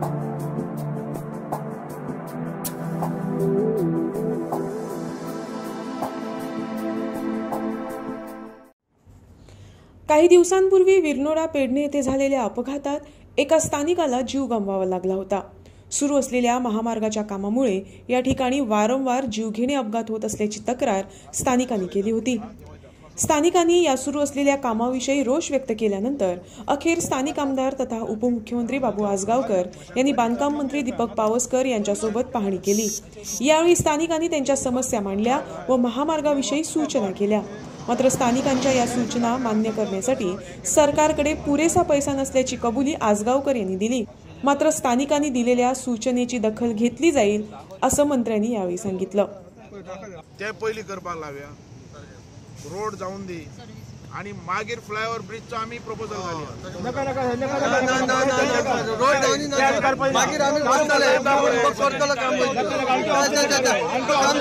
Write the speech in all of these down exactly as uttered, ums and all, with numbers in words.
काही दिवसांपूर्वी विरनोडा पेडणे येथे झालेल्या अपघातात एका स्थानिकाला जीव गमवावा लागला होता। सुरू असलेल्या महामार्गाच्या कामामुळे या ठिकाणी वारंवार जीवघेणे अपघात होत असल्याची तक्रार स्थानिकांनी केली होती। स्थानिकांनी या सुरू असलेल्या कामाविषयी रोष व्यक्त केल्यानंतर अखेर स्थानिक आमदार तथा उपमुख्यमंत्री बाबू आसगावकर यांनी बांधकाम मंत्री दीपक पावसकर यांच्यासोबत पाहणी केली। यावेळी स्थानिकांनी त्यांच्या समस्या मांडल्या व महामार्गाविषयी सूचना केल्या। मात्र स्थानिकांच्या या सूचना मान्य करण्यासाठी सरकारकडे पुरेसा पैसा नसल्याची कबुली आसगावकर यांनी दिली। मात्र स्थानिकांनी दिलेल्या सूचनेची दखल घेतली जाईल असं मंत्र्यांनी यावेळी सांगितलं। ते पहिली करपाक लावया, रोड जाऊन दे आणि मागीर फ्लायओव्हर ब्रिजचा आम्ही प्रपोजल घालया। नका नका रोड जाऊन मागीर आम्ही करतले करतले काम करतले काम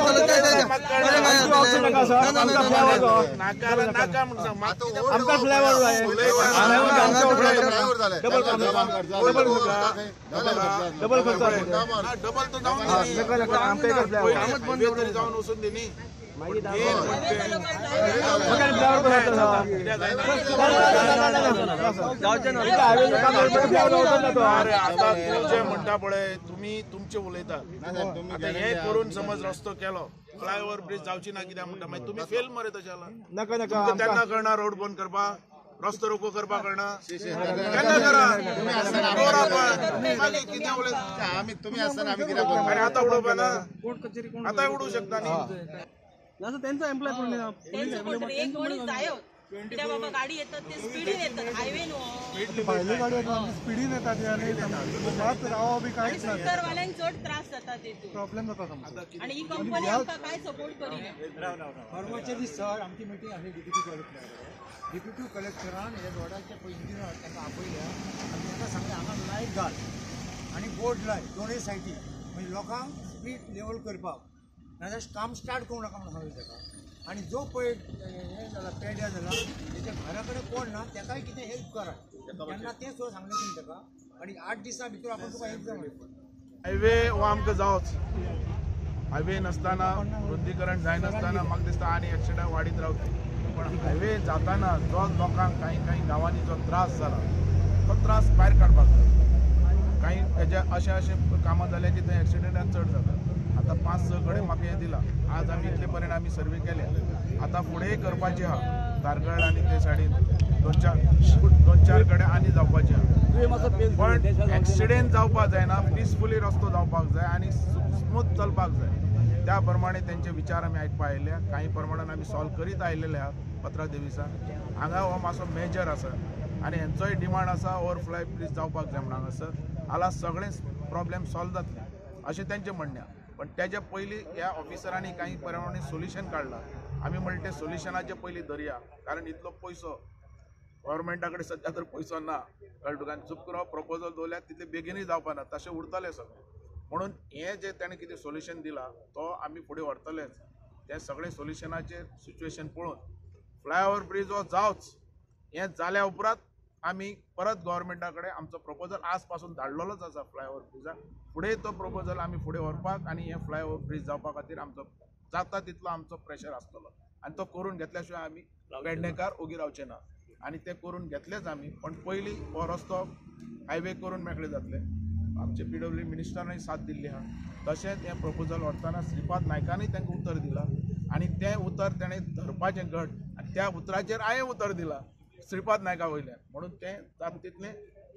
करतले नाका म्हणसा आमका फ्लायओव्हर जाय डबल काम डबल डबल खर्च डबल तो जाऊन नका नका आमका कामच बंद करून जाऊन उसून देनी मागीर म्हणटा पळय तुम्ही तुमचे उलयतात आता हे करून समज रस्तो केलो फ्लायओव्हर ब्रिज जावची ना कित्याक म्हणटा मागीर तुम्ही फेल मरे तशें नका नका तेन्ना करना रोड बंद करपाक रस्तो रोको करपाक करना केन्ना करा मागीर कितें उलयता आमी तुमी आसतना आमी कित्याक आनी आतां उडोवपा ना कोर्ट कचेरी कोण आतां उडोवंक शकता न्ही असं त्यांचा एम्प्लॉय कोण एक मनीस जायो कित्या बाबा गाडी येतात ते स्पीडीन येतात हायवे नो पहिले गाडी येतात स्पीडीन येतात आणि मात राव बी काय स्कूटर वाल्यांक चड त्रास जाता तेतून प्रॉब्लेम जाता आणि ही कंपनी आमका काय सपोर्ट करिना परवाचे दीस सर आमची मीटिंग आसली डिप्युटी कलेक्टर डिप्युटी कलेक्टरान हे रोडाचे इंजिनियर ताका आपयल्या आनी ताका सांगलें हांगा लायट घाल आनी बोर्ड लाय दोनूय सायडी म्हणजे लोकांक स्पीड लेवल करपाक नाजाल्यार काम स्टार्ट करूं नाका म्हणून सांगलें ताका आनी जो पळय हें जाला पेड्या जाला तेच्या घरा कडेन कोण ना ताकाय कितें हेल्प करा तेन्ना तें सुद्दां सांगलें तुमी ताका आनी आठ दिसां भितर आपूण तुका हेल्प जाय हायवे हो आमकां जावच हायवे नासतना रुंदीकरण जायनासतना म्हाका दिसता आनी एक्सिडंट वाडीत रावतली पण हायवे जाताना जो लोकांक काही काही गांवांनी जो त्रास जाला तो त्रास भायर काडपाक जाय काही हेजे अशें अशें कामां जाले की थंय एक्सिडंटान चड जातात आता पांच स कडेन म्हाका हें दिलां आज आमी इतले पर्यंत आमी सर्वे केले आता फुडेंय करपाचें आहा तारगड आनी ते सायडीन दोन चार दोन चार कडेन आनी जावपाचें आहा पण एक्सिडेंट जावपाक जायना पिसफुली रस्तो जावपाक जाय आनी स्मूथ चलपाक जाय त्या प्रमाणे तेंचे विचार आमी आयकपा आयिल्ले काही प्रमाणान आमी सॉल्व करीत आयिल्ले आहात पंदरा दिवसां हांगा हो मातसो मेजर आसा आनी हेंचोय डिमांड आसा ओवरफ्लाय प्लीज जावपाक जाय म्हणून हांगासर हालां सगळें प्रॉब्लेम सॉल्व जातले अशें तेंचें म्हणणें आहा पण त्याच्या पयलीं ह्या ऑफिसरांनी काही प्रमाणे सोल्युशन काढला आमी म्हणले ते सोल्युशनाचे पयलीं धरया कारण इतलो पयसो गव्हर्मेंटा कडेन सद्या तर पयसो ना कळ्ळें तुका चूक करून प्रपोजल दवरल्यार तितले बेगीनूय जावपाना तशें उरतलें सगळें म्हणून हें जें ताणें कितें सोल्युशन दिलां तो आमी फुडें व्हरतलेच तें सगळें सोल्युशनाचेर सिच्युएशन पळोवन फ्लायओव्हर ब्रिज हो जावच हें जाल्या उपरांत आमी परत गव्हर्मेंटा कडेन आमचो प्रपोजल आज पासून धाडलेलोच आसा फ्लायओव्हर ब्रिजाक फुडें तो प्रपोजल आमी फुडें व्हरपाक आनी हें फ्लायओव्हर ब्रिज जावपा खातीर आमचो जाता तितलो आमचो प्रेशर आसतलो आनी तो करून घेतल्या शिवाय आमी पेडणेकार ओगी रावचे ना आनी ते करून घेतलेच आमी पण पयलीं हो रस्तो हायवे करून मेकळे जातले आमचे पीडब्ल्यू मिनिस्टरानय साथ दिल्ली आहा तशेंच हें प्रपोजल व्हरतना श्रीपाद नायकानय तांकां उतर दिलां आनी तें उतर तेणें धरपाचें घट आनी त्या उतराचेर हांवें उतर दिलां श्रीपाद नायका वयल्यान म्हणून तें जाता तितलें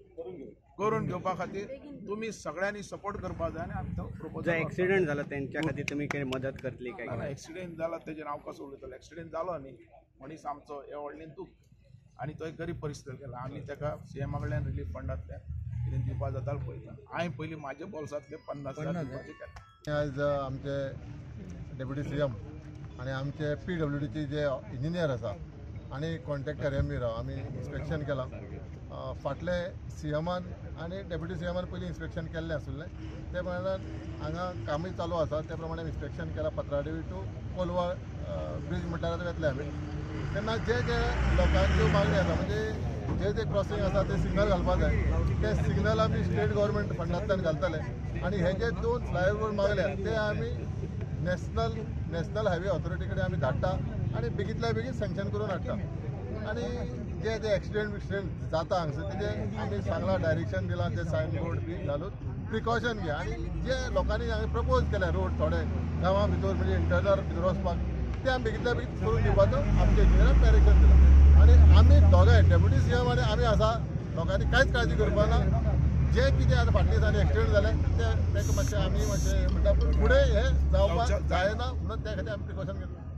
करून घेवपा खातीर तुमी सगळ्यांनी सपोर्ट करपाक जाय आनी आमी तो प्रपोजल एक्सिडेंट जाला तेंच्या खातीर तुमी कितें मदत करतली काय एक्सिडेंट जाला तेजेर हांव कसो उलयतलो एक्सिडेंट जालो न्ही मनीस आमचो हे व्हडलें दूख आनी तो एक गरीब परिस्थिती गेला आमी ताका सीएमा कडल्यान रिलीफ फंडांतल्यान कितें दिवपा जाता पळयता हांवें पयलीं म्हाज्या बोल्सांतले पन्नास हजार दिवपाचें आयज आमचे डेप्युटी सीएम आनी आमचे पी डब्ल्यू डीचे जे इंजिनियर आसा आनी कॉन्ट्रॅक्टर एम राव आमी इन्स्पेक्शन केलां फाटले सीएमान आनी डेप्युटी सीएमान पयलीं इन्स्पेक्शन केल्लें आसुल्लें ते प्रमाणान हांगा कामूय चालू आसा त्या प्रमाणे इन्स्पेक्शन केलां पत्रादेवी टू कोलवा ब्रिज म्हणटार वेतले आमी तेन्ना जे जे लोकांच्यो मागणी आसा म्हणजे जे जे क्रॉसिंग आसा ते सिग्नल घालपाक जाय. ते सिग्नल आमी स्टेट गव्हर्मेंट फंडांतल्यान घालतले आणि हे जे दोन फ्लायओव्हर मागल्या ते आमी नॅशनल नॅशनल हायवे ऑथॉरिटी कडेन आमी धाडटा आणि बेगींतल्या बेगीन सँक्शन करून हाडटा. आणि जे जे एक्सिडेंट बिक्सिडेंट जाता हांगसर तेजे आमी सांगलां, डायरेक्शन दिलां, ते सायन बोर्ड बी घालून प्रिकॉशन घे. आणि जे लोकांनी हांवें प्रपोज केल्या रोड थोडे गांवां भितर म्हणजे इंटरनल भितर वचपाक ते आमी बेगींतल्या बेगीन करून दिवपाचो आमच्या इंजिनियराक डायरेक्शन दिलां. आणि आमी दोगांय डेप्युटी सीएम आणि आमी आसा, लोकांनी कांयच काळजी करपा ना. जे कितें आतां फाटल्या दिसांनी एक्सिडेंट जाले ते ताका मातशें आमी मातशें म्हणटा फुडें हे जावपाक जायना म्हणून त्या खातीर आमी प्रिकॉशन घेता.